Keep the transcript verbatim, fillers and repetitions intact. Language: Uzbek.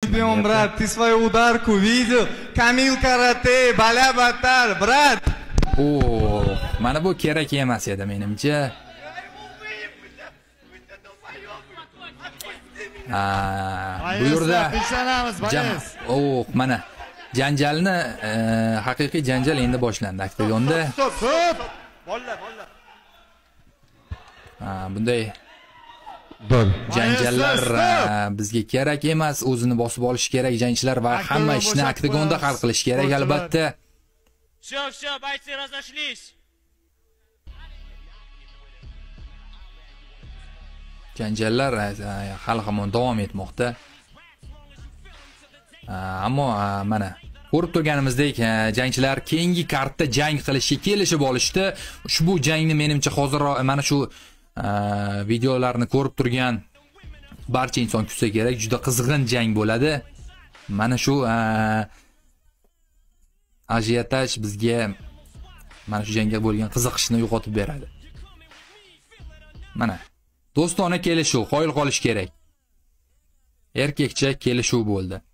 Чемпион, брат, ты свою ударку видел? Камил карате, баля-батар, брат. Oo, mana bu kerak emas edi menimcha. Ha, bu yerda jam, oh, mana janjalni, haqiqiy janjal endi boshlandi oktagonda. Stop, stop. Bolla, bolla. Ha, bunday janjallar bizga kerak emas, o'zini bosib olish kerak jangchilar va hamma ishni oktagonda hal qilish kerak albatta. Всё, всё, бойцы разошлись. Janjallar hali hamon davom etmoqda. Ammo mana ko'rib turganimizdek, jangchilar keyingi kartda jang qilishga kelishib olishdi. Ushbu jangni menimcha hozir mana shu videolarni ko'rib turgan barcha inson kutsa kerak, juda qizg'in jang bo'ladi. Mana shu ajiotaj bizga mana shu jangga bo'lgan qiziqishni yo'qotib beradi. Mana do'stona kelishuv, qoyil qolish kerak. Erkakcha kelishuv bo'ldi.